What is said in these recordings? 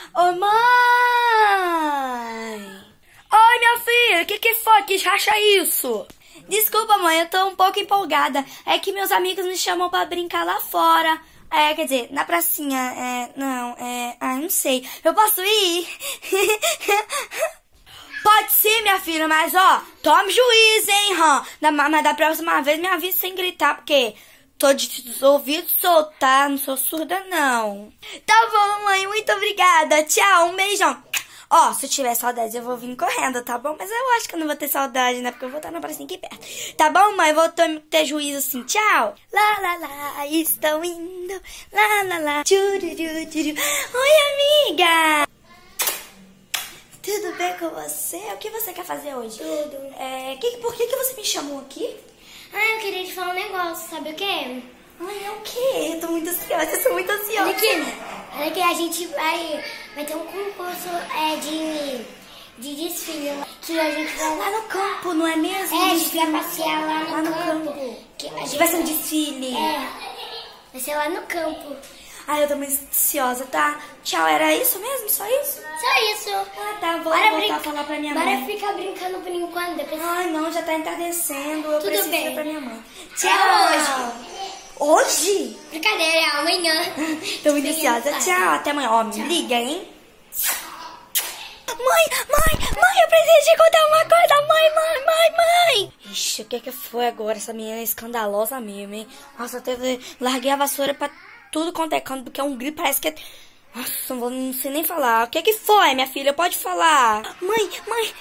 Ô, mãe! Oi, minha filha, o que foi? Que racha isso? Desculpa, mãe, eu tô um pouco empolgada. É que meus amigos me chamam pra brincar lá fora. Quer dizer, na pracinha. Não sei. Eu posso ir? Pode ser, minha filha, mas ó, tome juízo, hein, mas da próxima vez me avise sem gritar, porque tô de ouvido solto, tá? Não sou surda, não. Tá bom, mãe, muito obrigada. Tchau, um beijão. Ó, se eu tiver saudade, eu vou vir correndo, tá bom? Mas eu acho que eu não vou ter saudade, né? Porque eu vou estar na pracinha aqui perto. Tá bom, mãe? Vou ter juízo assim. Tchau. Lá, lá, lá, estou indo. Lá, lá, lá. Tchururu, tchuru. Oi, amiga. Tudo bem com você? O que você quer fazer hoje? Tudo. Por que você me chamou aqui? Eu queria te falar um negócio, sabe o quê? É o quê? Eu tô muito ansiosa, eu sou muito ansiosa. Olha aqui, a gente vai ter um concurso de desfile, que a gente vai lá no campo, não é mesmo? A gente vai passear lá no campo. Vai ser um desfile. Vai ser lá no campo. Eu tô muito ansiosa, tá? Tchau, era isso mesmo? Só isso? Só isso. Tá, vou voltar a falar pra minha mãe. Bora ficar brincando por enquanto, depois... Não, já tá entardecendo. Eu Tudo preciso bem. ir pra minha mãe. Tchau. Hoje? Brincadeira, é amanhã. Tô muito ansiosa. Tchau, até amanhã. Ó, me liga, hein? Mãe, eu preciso te contar uma coisa. Mãe. Ixi, o que foi agora? Essa menina é escandalosa mesmo, hein? Nossa, até larguei a vassoura pra tudo quanto é canto, porque é um grito, parece que é... Nossa, não sei nem falar. O que foi, minha filha? Pode falar. Mãe.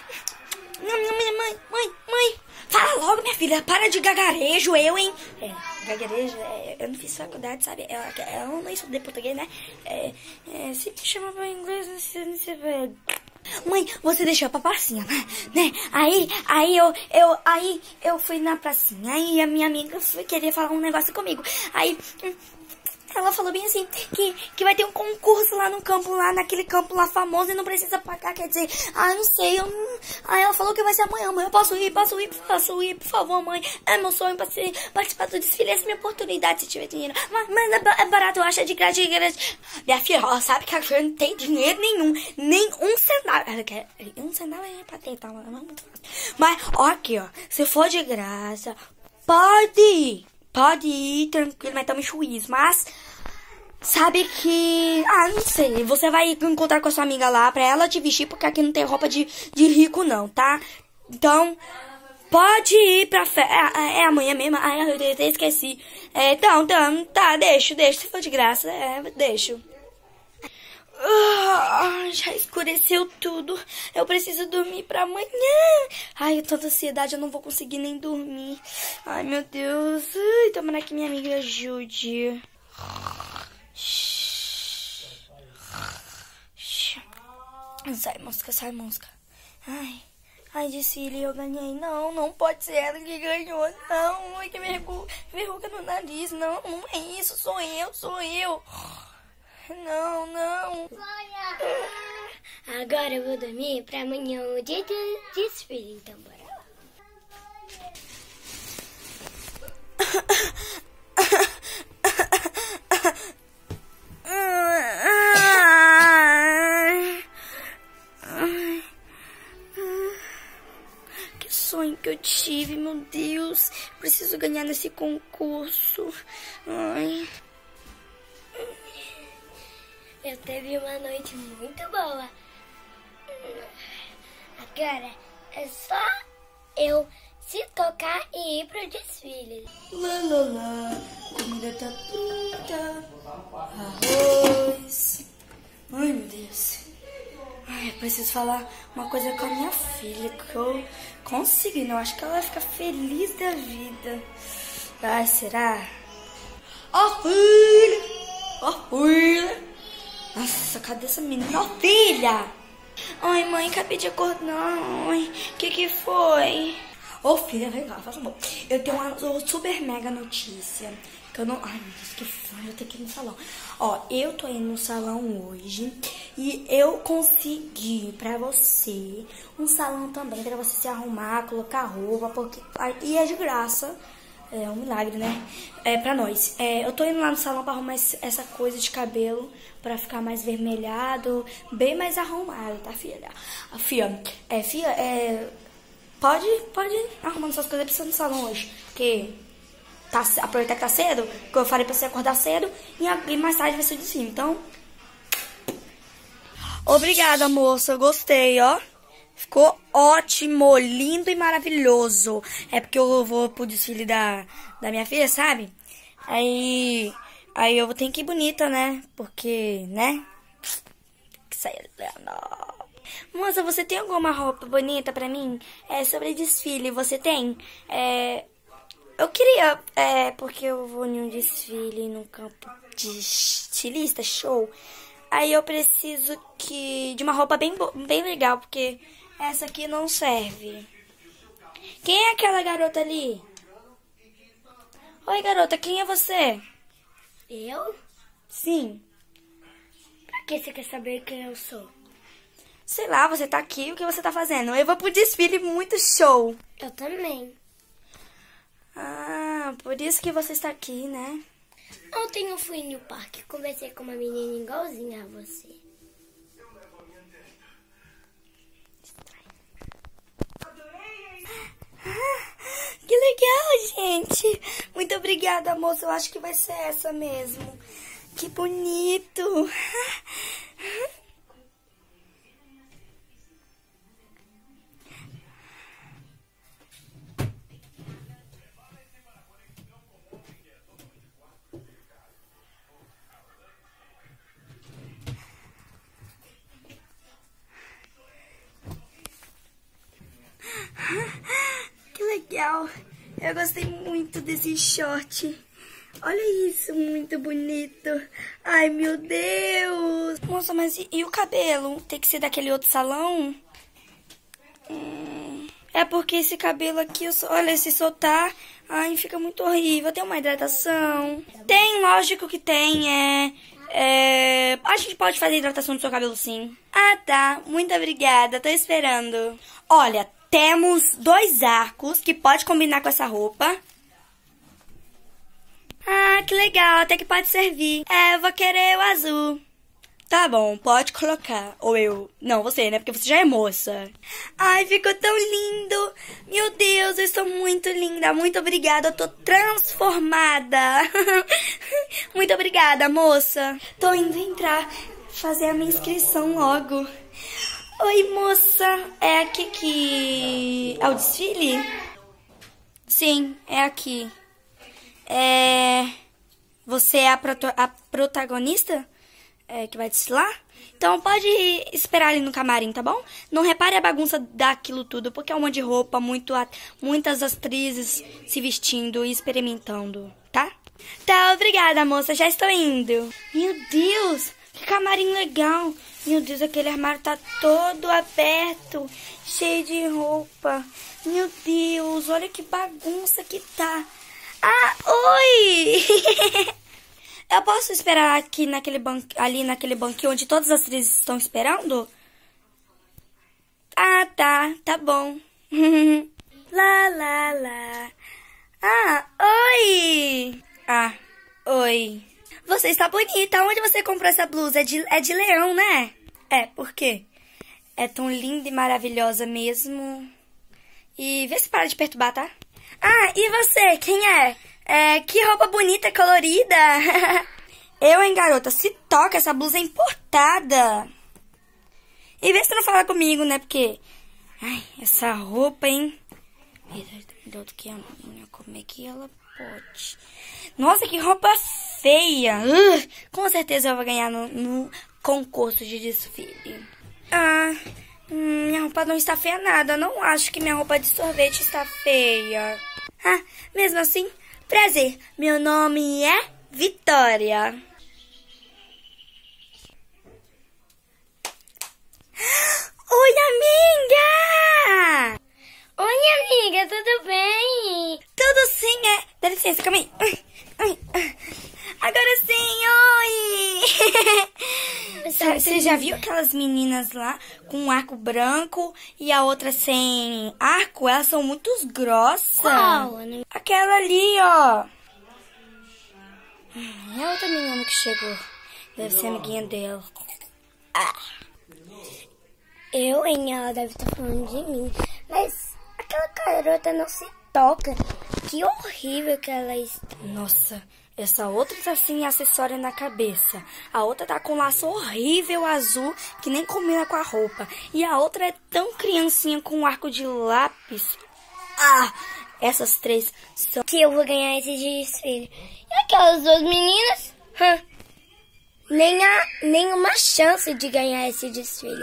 Fala logo, minha filha. Para de gagarejo, hein? Gagarejo, eu não fiz faculdade, sabe? Eu não estudei português, né? Se me chamava em inglês, não sei. Mãe, você deixou pra pracinha, né? Aí eu fui na pracinha, aí a minha amiga queria falar um negócio comigo. Aí ela falou bem assim, que vai ter um concurso lá no campo, lá naquele campo lá famoso e não precisa pagar, quer dizer, não sei, Aí ela falou que vai ser amanhã, mãe, eu posso ir, por favor, mãe. É meu sonho participar do desfile, essa é minha oportunidade se tiver dinheiro. Mas é barato, eu acho, de grátis. Minha filha, ela sabe que a filha não tem dinheiro nenhum, nem um centavo. Ela quer, um centavo é pra ter, tá? Não é muito fácil. Mas, aqui, se for de graça, pode ir, tranquilo, mas tome juízo. Mas, sabe que... não sei. Você vai encontrar com a sua amiga lá pra ela te vestir, porque aqui não tem roupa de rico, não, tá? Então, pode ir pra festa. É amanhã mesmo? Eu até esqueci. Então, tá, deixa. Se for de graça, deixo. Já escureceu tudo. Eu preciso dormir pra amanhã. Tanta ansiedade, eu não vou conseguir nem dormir. Ai, meu Deus. Tomara que minha amiga ajude. Sai, mosca. Ai, desfile, eu ganhei. Não pode ser ela que ganhou. Não, que verruga no nariz. Não é isso, sou eu. Não. Agora eu vou dormir pra amanhã o dia do desfile, então bora lá. Que sonho que eu tive, meu Deus. Preciso ganhar nesse concurso. Eu teve uma noite muito boa. Agora é só eu se tocar e ir pro desfile. Lá, comida tá pronta. Arroz. Ai, meu Deus. Eu preciso falar uma coisa com a minha filha, que eu consegui, né? Eu acho que ela vai ficar feliz da vida. Será? Filha! Nossa, cadê essa menina? Filha! Ai, mãe, acabei de acordar. Ai, que foi? Filha, vem cá, faça um pouco. Eu tenho uma super mega notícia. Que eu não... Ai, meu Deus, que fã, eu tenho que ir no salão. Eu tô indo no salão hoje e eu consegui pra você um salão também, pra você se arrumar, colocar roupa, porque... E é de graça. É um milagre, né? Pra nós. Eu tô indo lá no salão pra arrumar essa coisa de cabelo pra ficar mais vermelhado, bem mais arrumado, tá, filha? Pode ir arrumando suas coisas pra você no salão hoje, porque aproveitar que tá cedo, que eu falei pra você acordar cedo e mais tarde vai ser o desfile, então... Obrigada, moça, eu gostei, ó. Ficou ótimo, lindo e maravilhoso. É porque eu vou pro desfile da minha filha, sabe? Aí eu vou ter que ir bonita, né? Porque, né? Que sair. Moça, você tem alguma roupa bonita pra mim? Sobre desfile, você tem? Eu queria, porque eu vou em um desfile num campo de estilista, show. Aí eu preciso de uma roupa bem legal, porque essa aqui não serve. Quem é aquela garota ali? Oi, garota, quem é você? Eu? Sim. Pra que você quer saber quem eu sou? Sei lá, você tá aqui, o que você tá fazendo? Eu vou pro desfile muito show. Eu também. Ah, por isso que você está aqui, né? Ontem eu fui no parque, conversei com uma menina igualzinha a você. Que legal, gente. Muito obrigada, moça. Eu acho que vai ser essa mesmo. Que bonito. Que legal. Eu gostei muito desse short. Olha isso, muito bonito. Ai, meu Deus. Nossa, mas e o cabelo? Tem que ser daquele outro salão? É porque esse cabelo aqui, olha, se soltar, ai, fica muito horrível. Tem uma hidratação? Tem, lógico que tem, a gente pode fazer hidratação no seu cabelo, sim. Ah, tá. Muito obrigada. Tô esperando. Olha, temos 2 arcos que pode combinar com essa roupa. Ah, que legal. Até que pode servir. Eu vou querer o azul. Tá bom, pode colocar. Ou eu... Não, você, né? Porque você já é moça. Ai, ficou tão lindo. Meu Deus, eu estou muito linda. Muito obrigada. Eu tô transformada. Muito obrigada, moça. Tô indo fazer a minha inscrição logo. Oi, moça. É aqui que... É o desfile? Sim, é aqui. Você é a protagonista? Que vai desfilar? Então pode esperar ali no camarim, tá bom? Não repare a bagunça daquilo tudo, porque é um monte de roupa, muitas atrizes se vestindo e experimentando, tá? Tá, obrigada, moça, já estou indo. Meu Deus, que camarim legal. Meu Deus, aquele armário tá todo aberto, cheio de roupa. Meu Deus, olha que bagunça que tá. Ah, oi! Eu posso esperar aqui ali naquele banquinho onde todas as atrizes estão esperando? Ah, tá bom. Lá, lá, lá. Ah, oi! Ah, oi. Você está bonita. Onde você comprou essa blusa? É de leão, né? Por quê? É tão linda e maravilhosa mesmo. E vê se para de perturbar, tá? Ah, e você? Quem é? Que roupa bonita, colorida. Eu, hein, garota? Se toca, essa blusa é importada. E vê se não fala comigo, né? Porque... Ai, essa roupa, hein? Como é que ela pode? Nossa, que roupa feia. Com certeza eu vou ganhar no concurso de desfile. Ah, minha roupa não está feia nada. Não acho que minha roupa de sorvete está feia. Ah, mesmo assim, prazer. Meu nome é Vitória. Oi, amiga! Oi, amiga, tudo bem? Tudo sim, Dá licença, calma aí. Agora sim, oi! Você já viu aquelas meninas lá com um arco branco e a outra sem arco? Elas são muito grossas. Qual? Aquela ali, ó. É a outra menina que chegou. Deve ser amiguinha dela. Ela deve estar falando de mim. Mas aquela garota não se toca. Que horrível que ela está. Nossa, essa outra tá sem acessório na cabeça. A outra tá com um laço horrível azul que nem combina com a roupa. E a outra é tão criancinha com um arco de lápis. Essas três são... Que eu vou ganhar esse desfile. E aquelas duas meninas? Nenhuma chance de ganhar esse desfile.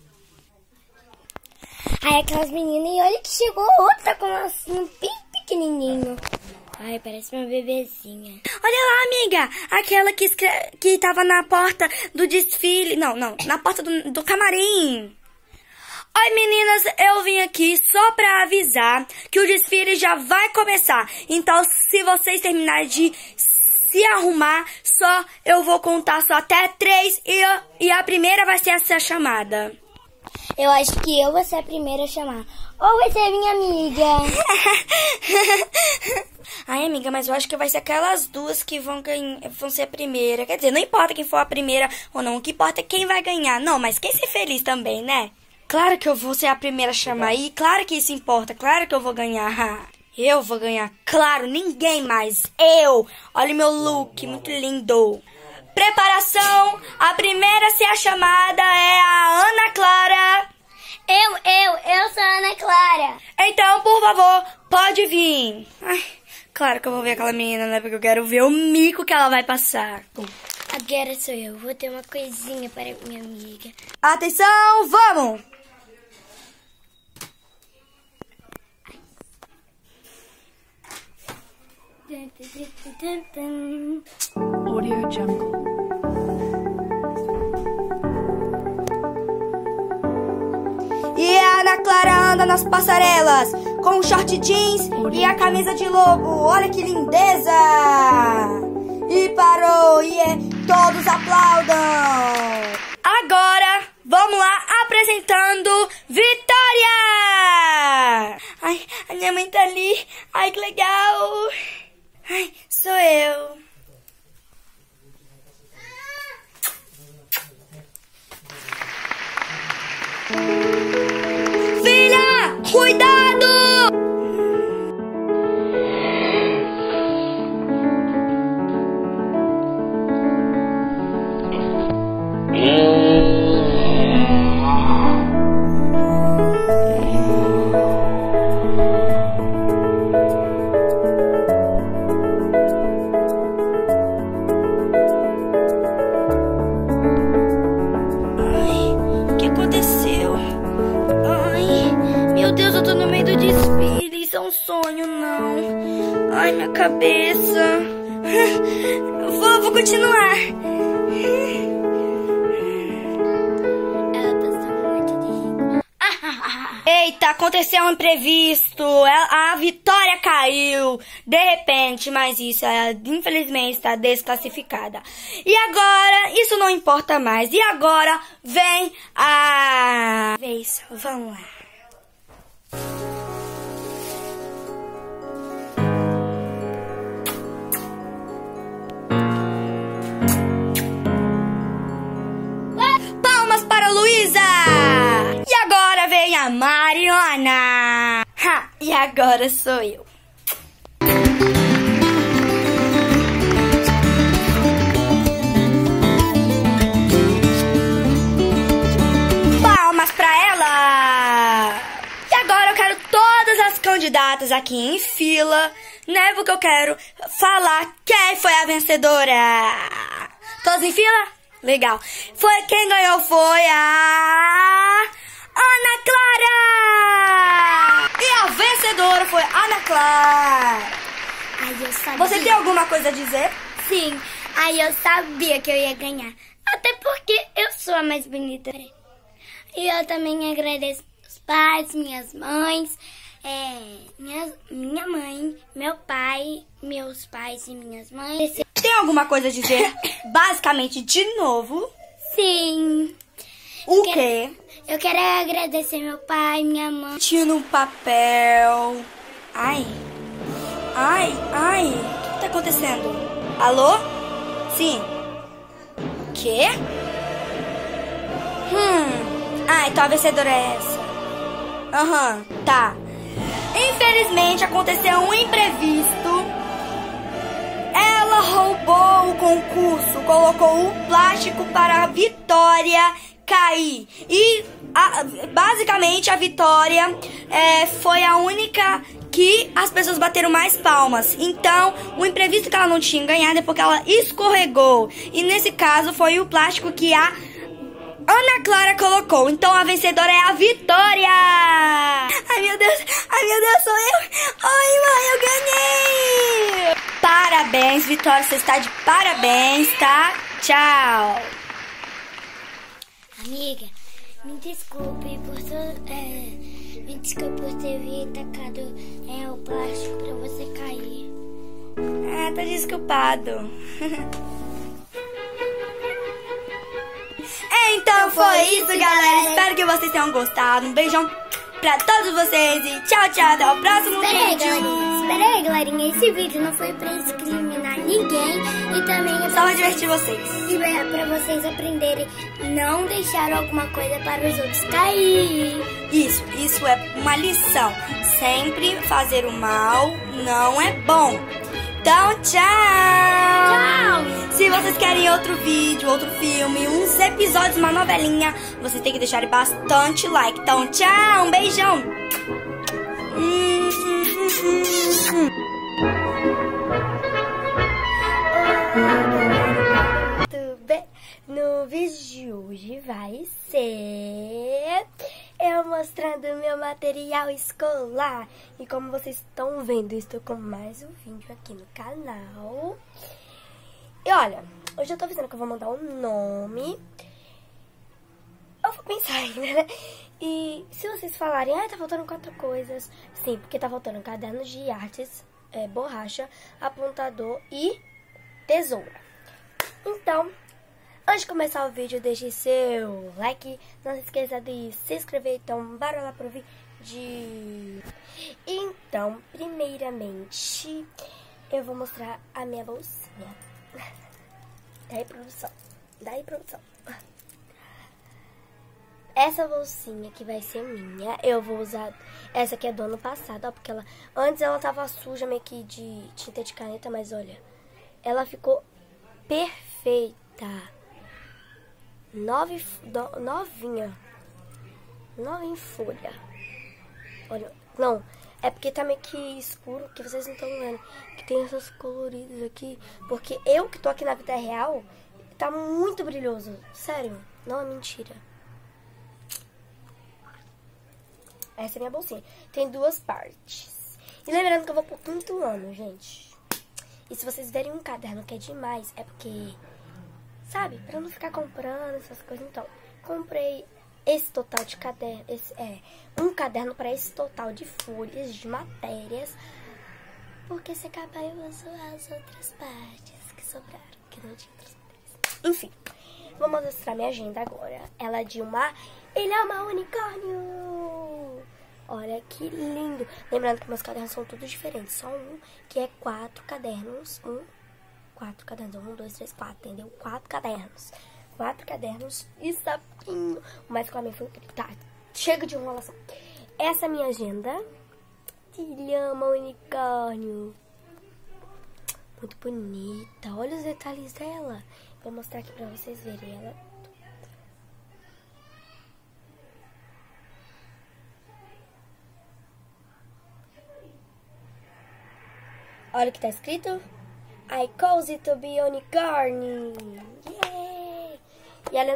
Aí aquelas meninas, e olha que chegou outra com um lacinho bem pequenininho. Ai, parece uma bebezinha. Olha lá, amiga, aquela que tava na porta do desfile. Não, na porta do camarim. Oi, meninas, eu vim aqui só pra avisar que o desfile já vai começar. Então, se vocês terminarem de se arrumar, eu vou contar só até 3 e a primeira vai ser essa chamada. Eu acho que eu vou ser a primeira a chamar. Ou vai ser minha amiga. Ai, amiga, mas eu acho que vai ser aquelas duas que vão ser a primeira. Quer dizer, não importa quem for a primeira ou não. O que importa é quem vai ganhar. Não, mas quem ser feliz também, né? Claro que eu vou ser a primeira a chamar aí. Claro que isso importa. Claro que eu vou ganhar. Eu vou ganhar. Claro, ninguém mais. Eu. Olha o meu look, muito lindo. Preparação. A primeira a ser a chamada é a Ana Clara. Eu sou a Ana Clara. Então, por favor, pode vir. Ai, claro que eu vou ver aquela menina, né? Porque eu quero ver o mico que ela vai passar. Agora sou eu. Vou ter uma coisinha para minha amiga. Atenção, vamos! Audio Jungle. E a Ana Clara anda nas passarelas com o short jeans e a camisa de lobo. Olha que lindeza! E parou, todos aplaudam! Agora, vamos lá, apresentando Vitória! Ai, a minha mãe tá ali. Ai, que legal! Ai, sou eu. Filha, cuidado! Sonho, não. Ai, minha cabeça. Vou continuar. Ela passou muito de rico. Eita, aconteceu um imprevisto. A Vitória caiu de repente, mas isso, ela infelizmente está desclassificada. E agora, isso não importa mais. E agora vem a vez. Vamos lá. E agora vem a Mariana. E agora sou eu. Palmas pra ela. E agora eu quero todas as candidatas aqui em fila, né? Porque eu quero falar quem foi a vencedora. Todos em fila? Legal. Quem ganhou foi a Ana Clara! E a vencedora foi a Ana Clara! Ai, eu sabia. Você tem alguma coisa a dizer? Sim. Ai, eu sabia que eu ia ganhar. Até porque eu sou a mais bonita. E eu também agradeço meus pais, minhas mães, minha mãe, meu pai, meus pais e minhas mães. Tem alguma coisa a dizer? Basicamente, de novo? Sim. O quê? Eu quero agradecer meu pai, minha mãe. Tio no papel. Ai. O que tá acontecendo? Alô? Sim. Quê? Então a vencedora é essa. Tá. Infelizmente aconteceu um imprevisto. Ela roubou o concurso, colocou o plástico para a Vitória cair. E basicamente a Vitória foi a única que as pessoas bateram mais palmas. Então, o imprevisto que ela não tinha ganhado é porque ela escorregou. E nesse caso foi o plástico que a Ana Clara colocou. Então a vencedora é a Vitória. Ai meu Deus, sou eu. Ai, mãe, eu ganhei. Parabéns, Vitória, você está de parabéns, tá? Tchau. Amiga, me desculpe por ter tacado o plástico pra você cair. Tá desculpado. Então foi isso, galera. Espero que vocês tenham gostado. Um beijão pra todos vocês e tchau, até o próximo vídeo. Espera aí, galerinha. Esse vídeo não foi pra discriminar ninguém e também é só pra divertir vocês. E é pra vocês aprenderem não deixar alguma coisa para os outros cair. Isso é uma lição. Sempre fazer o mal não é bom. Então, tchau! Se vocês querem outro vídeo, outro filme, uns episódios, uma novelinha, vocês têm que deixar bastante like. Então, tchau! Um beijão! Tudo bem? No vídeo de hoje vai ser eu mostrando meu material escolar. E como vocês estão vendo, estou com mais um vídeo aqui no canal. E olha, hoje eu tô avisando que eu vou mandar um nome. Eu vou pensar ainda, né? E se vocês falarem, tá faltando 4 coisas. Sim, porque tá faltando caderno de artes, borracha, apontador e tesoura. Então, antes de começar o vídeo, deixe seu like. Não se esqueça de se inscrever. Então, bora lá pro vídeo. Então, primeiramente, eu vou mostrar a minha bolsinha. Daí, produção. Essa bolsinha que vai ser minha, eu vou usar... Essa aqui é do ano passado, ó, porque antes ela tava suja meio que de tinta de caneta, mas olha, ela ficou perfeita. Novinha em folha. Olha, não, é porque tá meio que escuro, que vocês não estão vendo, que tem essas coloridas aqui, porque eu que tô aqui na vida real, tá muito brilhoso, sério, não é mentira. Essa é a minha bolsinha, tem 2 partes. E lembrando que eu vou pro 5º ano, gente. E se vocês verem um caderno que é demais, é porque... Sabe, pra não ficar comprando essas coisas. Então, comprei esse total de caderno. Um caderno pra esse total de folhas, de matérias. Porque se acabar eu uso as outras partes que sobraram, que não tinha outras matérias. Enfim, vou mostrar minha agenda agora. Ela é de ele é uma unicórnio. Olha que lindo. Lembrando que meus cadernos são todos diferentes. Só um que é 4 cadernos. 4 cadernos, 1, 2, 3, 4, entendeu? 4 cadernos. 4 cadernos e sapinho. Mas com a minha foi... Tá, chega de enrolação. Essa é a minha agenda. Ele ama unicórnio. Muito bonita. Olha os detalhes dela. Vou mostrar aqui pra vocês verem ela. Olha o que tá escrito. I cause it to be unicorn. Yeah. E ela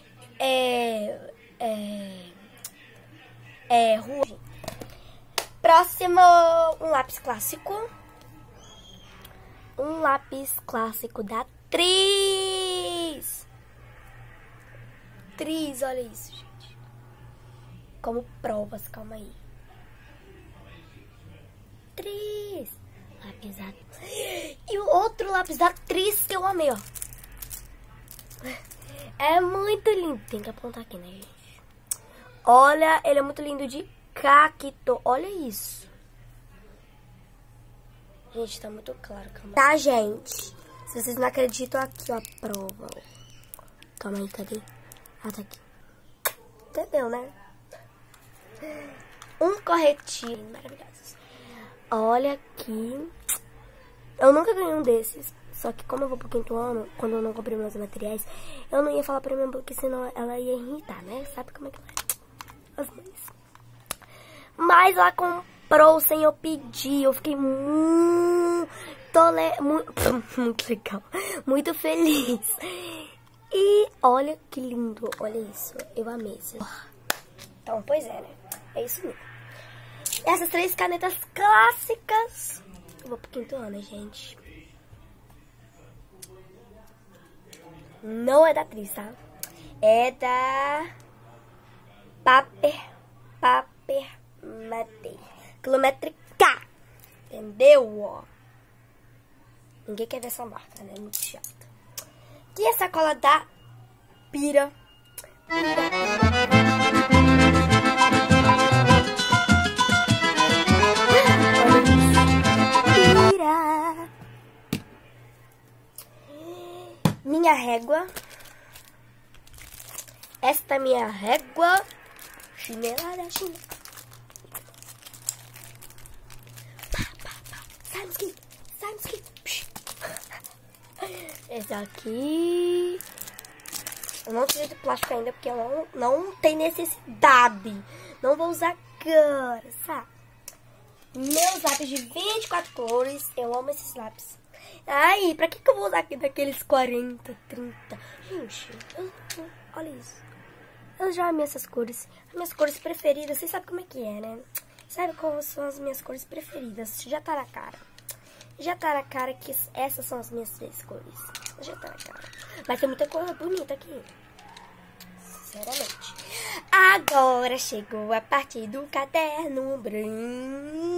é rua. Próximo, um lápis clássico. Um lápis clássico da Tris. Tris, olha isso, gente. Como provas, calma aí. Tris. Lápis da... E o outro lápis da Tris que eu amei, ó. É muito lindo. Tem que apontar aqui, né, gente? Olha, ele é muito lindo de cacto. Olha isso. Gente, tá muito claro. Calma. Tá, gente? Se vocês não acreditam, aqui, ó, a prova. Calma aí, cadê? Ah, tá aqui. Entendeu, né? Um corretivo. Maravilhosos. Olha aqui. Eu nunca ganhei um desses. Só que como eu vou pro 5º ano, quando eu não comprei meus materiais, eu não ia falar pra minha mãe, porque senão ela ia irritar, né? Sabe como é que é? As mães. Mas ela comprou sem eu pedir. Eu fiquei muito legal. Muito feliz. E olha que lindo. Olha isso. Eu amei isso. Então, pois é, né? É isso mesmo. Essas 3 canetas clássicas. Eu vou pro 5º ano, gente. Não é da atriz, tá? É da Paper Mate. Quilométrica. Entendeu? Ó. Ninguém quer ver essa marca, né? Muito chato. Aqui é a sacola da Pira. Pira. Minha régua. Esta é minha régua. Chinela da China. Sai. Esse aqui. Eu não tirei de plástico ainda porque eu não tem necessidade. Não vou usar agora, sabe? Meus lápis de 24 cores. Eu amo esses lápis. Ai, pra que eu vou usar aqui daqueles 40, 30? Gente, olha isso. Eu já amei essas cores. As minhas cores preferidas, vocês sabem como é que é, né? Sabe quais são as minhas cores preferidas? Já tá na cara. Já tá na cara que essas são as minhas 3 cores. Já tá na cara. Mas tem muita cor bonita aqui. Sinceramente. Agora chegou a parte do caderno branco.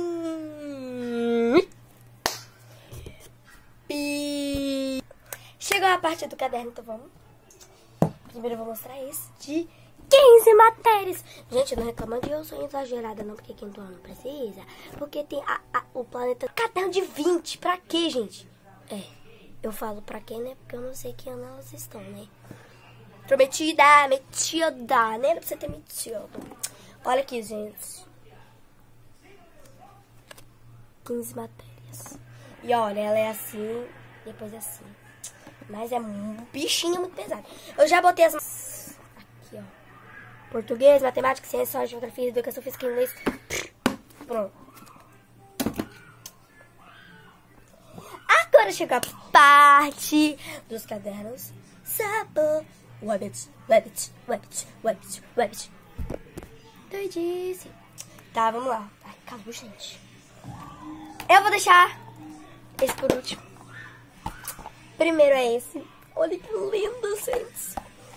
Chegou a parte do caderno, então vamos. Primeiro eu vou mostrar esse de 15 matérias. Gente, não reclama que eu sou exagerada, não, porque 5º ano precisa. Porque tem o planeta caderno de 20. Pra quê, gente? Eu falo pra quê, né? Porque eu não sei que ano elas estão, né? Metida, né? Não precisa ter metido. Olha aqui, gente. 15 matérias. E olha, ela é assim, depois assim. Mas é um bichinho muito pesado. Eu já botei as... Aqui, ó. Português, matemática, ciência, geografia, educação física, inglês. Pronto. Agora chega a parte dos cadernos. Sabor. Wabbit. Doidice. Tá, vamos lá. Ai, calma, gente. Eu vou deixar esse por último. Primeiro é esse. Olha que lindo, gente.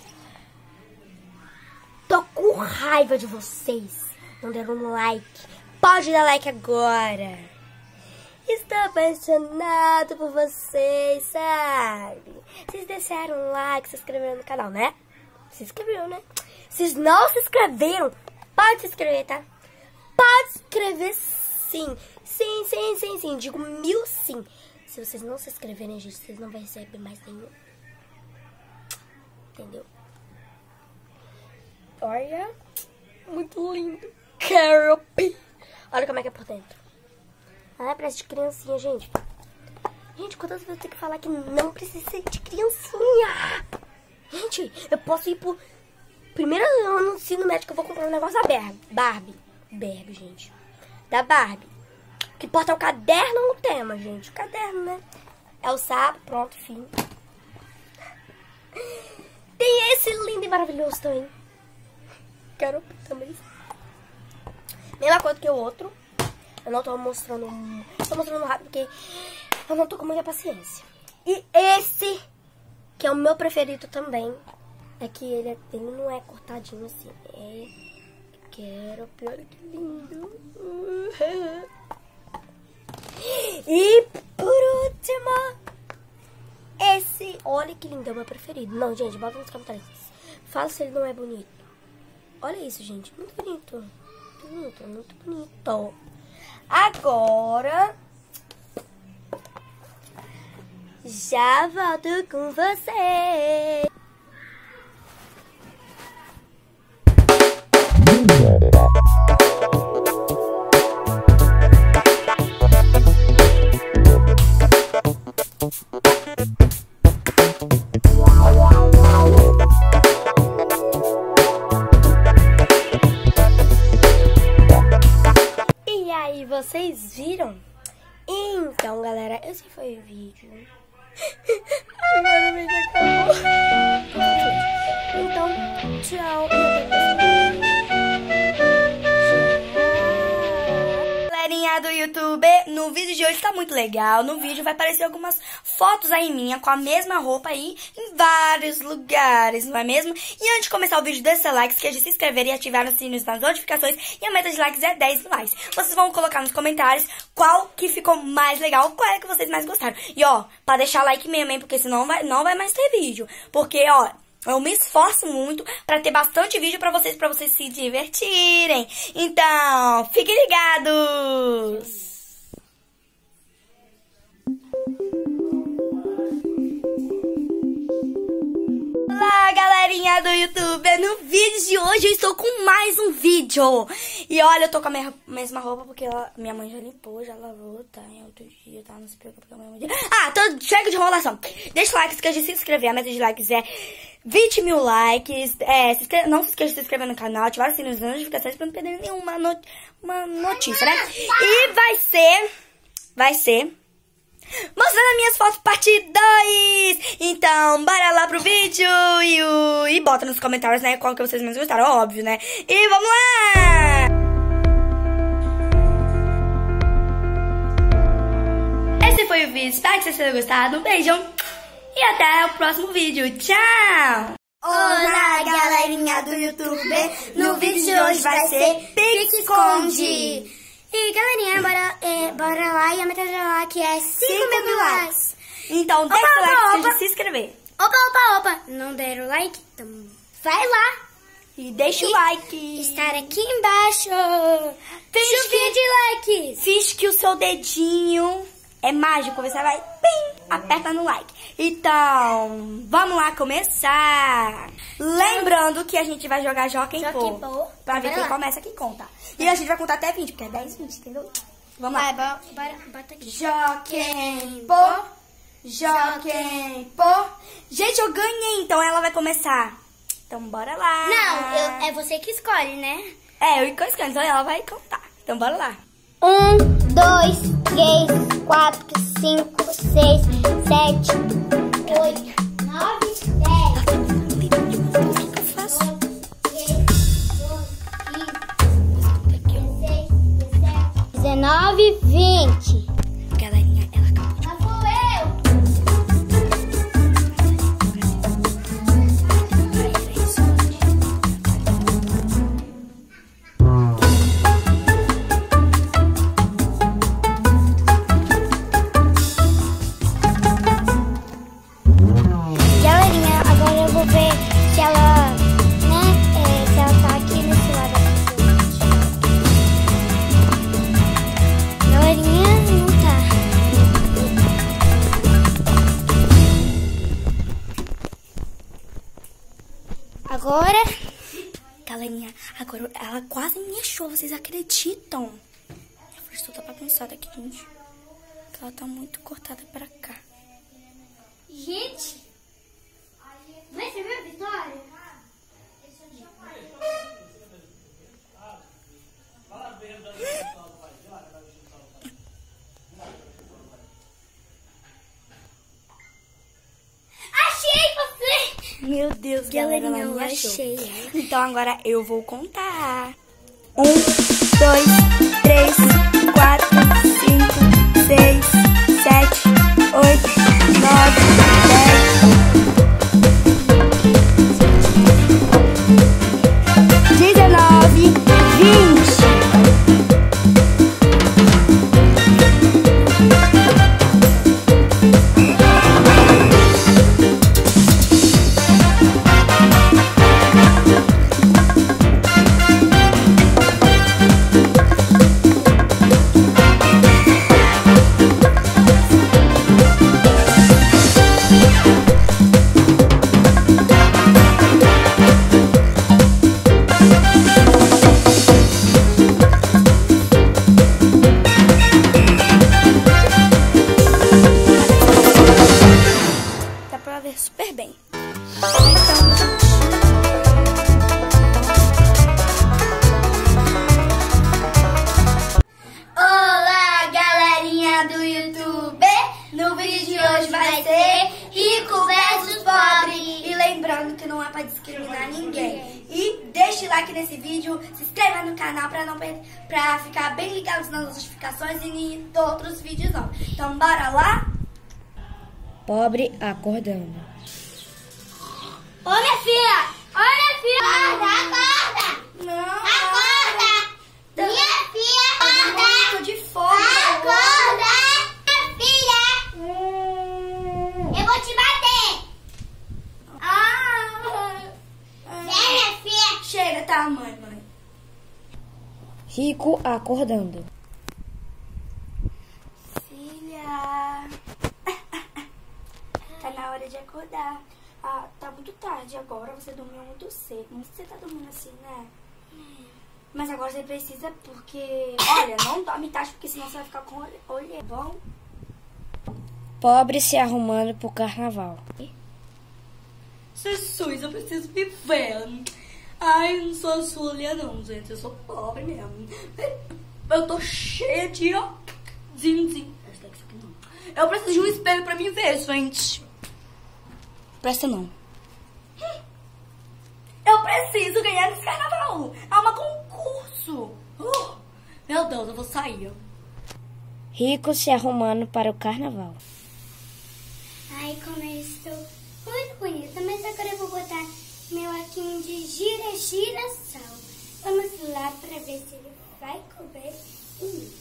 Tô com raiva de vocês. Não deram um like. Pode dar like agora. Estou apaixonado por vocês, sabe? Vocês deixaram um like, se inscreveram no canal, né? Se inscreveu, né? Vocês não se inscreveram? Pode se inscrever, tá? Pode se inscrever sim. Sim. Digo 1000 sim. Se vocês não se inscreverem, gente, vocês não vão receber mais nenhum. Entendeu? Olha. Muito lindo. Caropi. Olha como é que é por dentro. Ah, parece de criancinha, gente. Gente, quantas vezes eu tenho que falar que não precisa ser de criancinha? Gente, eu posso ir pro primeiro ano do ensino médio que eu vou comprar um negócio da Barbie. Barbie, gente. Da Barbie. O que importa é o caderno ou o tema, gente? O caderno, né? É o sapo, pronto, fim. Tem esse lindo e maravilhoso também. Quero também. Mesma coisa que o outro. Eu não tô mostrando... Tô mostrando rápido porque eu não tô com muita paciência. E esse, que é o meu preferido também, é que ele não é cortadinho assim. Quero, pior que lindo. E por último, esse. esse. Olha que lindo, é o meu preferido. Não, gente, bota nos comentários. Fala se ele não é bonito. Olha isso, gente. Muito bonito. Muito bonito, muito bonito. Agora... já volto com você. E aí, vocês viram? Então, galera, esse foi o vídeo. Agora o vídeo acabou. Então, tchau. Galerinha do YouTube, no vídeo de hoje tá muito legal. No vídeo vai aparecer algumas fotos aí minha com a mesma roupa aí em vários lugares, não é mesmo? E antes de começar o vídeo, deixa seu like, esqueça de se inscrever e ativar os sinos das notificações. E a meta de likes é 10 likes. Vocês vão colocar nos comentários qual que ficou mais legal, qual é que vocês mais gostaram. E ó, pra deixar like mesmo, hein, porque senão não vai mais ter vídeo. Porque, ó, eu me esforço muito pra ter bastante vídeo pra vocês se divertirem. Então, fiquem ligados! Olá, galerinha do YouTube! No vídeo de hoje eu estou com mais um vídeo. E olha, eu tô com a mesma roupa porque minha mãe já limpou, já lavou, tá? Em outro dia, tá? Não se preocupe com a minha mãe. Ah, chega de enrolação. Deixa o like, esqueça de se inscrever. A meta de likes é 20 mil likes. Não se esqueça de se inscrever no canal, ativar o sininho das notificações pra não perder nenhuma notícia, né? E vai ser mostrando as minhas fotos parte 2. Então, bora lá pro vídeo e bota nos comentários, né, qual que vocês mais gostaram, óbvio, né? E vamos lá! Esse foi o vídeo, espero que vocês tenham gostado. Um beijão e até o próximo vídeo. Tchau! Olá, galerinha do YouTube! No vídeo de hoje vai ser pique-esconde. E galerinha, bora lá, e a meta de like é 5 mil likes. Então, deixa o like e se inscrever. Opa! Não deram like? Então vai lá. E deixa o like. Estar aqui embaixo. Chuvinha de likes. Finge que o seu dedinho é mágico. Você vai, pim, aperta no like. Então, vamos lá começar. Lembrando que a gente vai jogar Jockey Pô. Pra ver quem começa, quem conta. E a gente vai contar até 20, porque é 10, 20, entendeu? Vamos lá. Bota aqui. Jockey Pô. Gente, eu ganhei, então ela vai começar. Então, bora lá. Não, é você que escolhe, né? Eu que escolho, então ela vai contar. Então, bora lá. 1, 2, 3, 4, 5, 6, 7, 8, 9, 10, 19, 20. Galerinha, ela acabou de... Lá vou eu. Galerinha, agora eu vou ver se ela, se ela tá aqui nesse lado aqui. Galerinha, não tá. Agora, Galerinha, agora ela quase me achou, vocês acreditam? A força tá bagunçada aqui, gente. Ela tá muito cortada pra cá. gente, vai ser minha vitória? Meu Deus, galera, ela me achou. Achei. Então agora eu vou contar. 1, 2, 3, 4, 5, 6, 7, 8, 9, 10, 19, 20. like nesse vídeo, se inscreva no canal pra ficar bem ligados nas notificações e em outros vídeos não. Então bora lá? Pobre acordando. Ô minha filha! Ô minha filha! Acorda! Não! Acorda! Minha filha! Acorda! Tô de fome! Acorda! Minha filha! Eu vou te bater! Vem, minha filha! Chega, tá, mãe. Rico acordando. Filha! Tá na hora de acordar. Ah, tá muito tarde agora, você dormiu muito cedo. Não sei se você tá dormindo assim, né? Mas agora você precisa porque... Olha, não dorme tarde porque senão você vai ficar com olho bom? Pobre se arrumando pro carnaval. Jesus, eu preciso viver. Ai, eu não sou Júlia não, gente. Eu sou pobre mesmo. Eu tô cheia de... Eu preciso de um espelho pra me ver, gente. Presta não. Eu preciso ganhar nesse carnaval. É um concurso. Meu Deus, eu vou sair. Rico se arrumando para o carnaval. Ai, como eu estou muito bonita. Mas agora eu vou botar meu arquinho de girassol. Vamos lá para ver se ele vai couber em mim.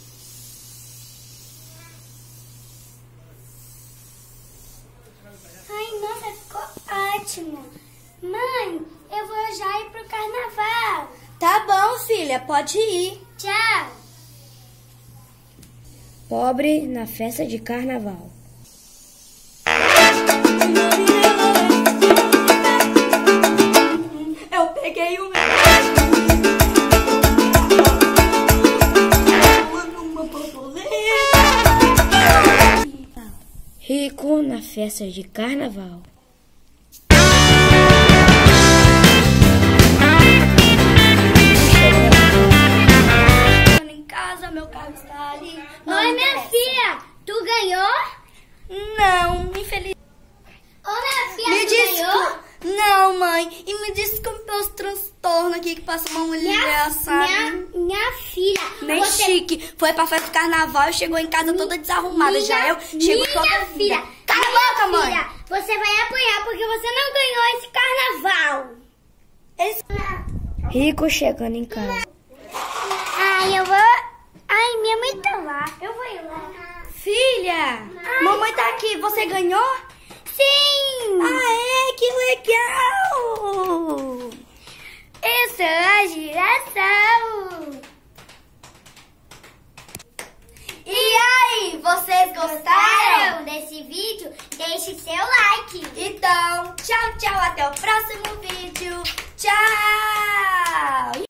Ai, nossa, ficou ótimo. Mãe, eu vou já ir pro carnaval. Tá bom, filha, pode ir. Tchau. Pobre na festa de carnaval. Eu peguei o meu. Rico na festa de carnaval. Em casa, meu carro está ali. Oi, minha filha, tu ganhou? Não, infeliz. Ô, minha filha, Me tu ganhou? desculpa. Não, mãe. E me desculpe pelos transtornos aqui que passa uma mulher, sabe? Minha filha, Nem chique. Foi pra festa do carnaval e chegou em casa toda desarrumada. Já eu chego toda minha filha, Cala a boca, mãe. filha, você vai apanhar porque você não ganhou esse carnaval. Rico chegando em casa. Ai, eu vou... Ai, minha mãe tá lá. Eu vou ir lá. Filha, mamãe tá aqui. Você ganhou? Sim! Aê, que legal! Eu sou a girassol. E aí, vocês gostaram? Desse vídeo? Deixe seu like. Então, tchau, tchau. Até o próximo vídeo. Tchau!